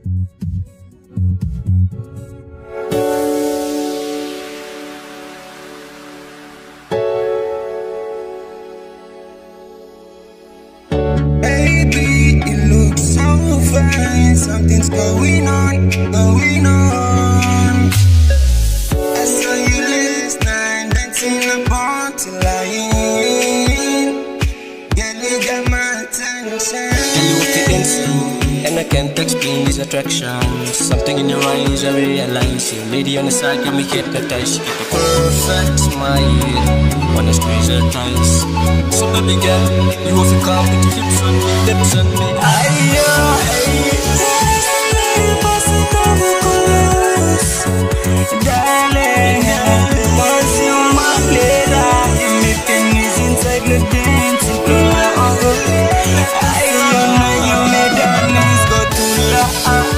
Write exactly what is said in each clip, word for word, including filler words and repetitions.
Something's going on, going on. I saw you last night dancing upon till lying. Girl, you got my attention. Girl, you look insane, and I can't explain this attraction. Something in your eyes I realize. You lady on the side got me hypnotized. She get the perfect smile, wanna squeeze her thighs. So baby girl, you have to come with your hips on me, lips on me. Ayo, darling, once you my leader, you make things inside the dance floor. I don't know you made that nice go too low.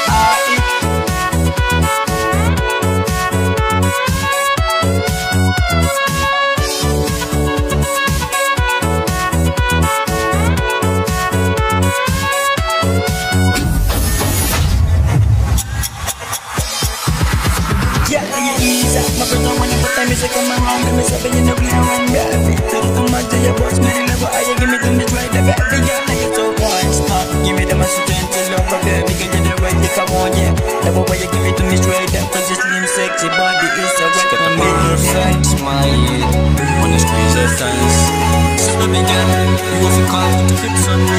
Music on my round, and me say you know we are on baby. Tell them much to your boss, man, never I give me the miss right, the baby girl, like it's so one stop. Give me the message to love for baby, get you the right if I want you. Never why you give me the miss right, that cause your slim sexy body is a right for me. Perfect smile, wanna squeeze her thighs. So baby girl, you have to come with the hips on me,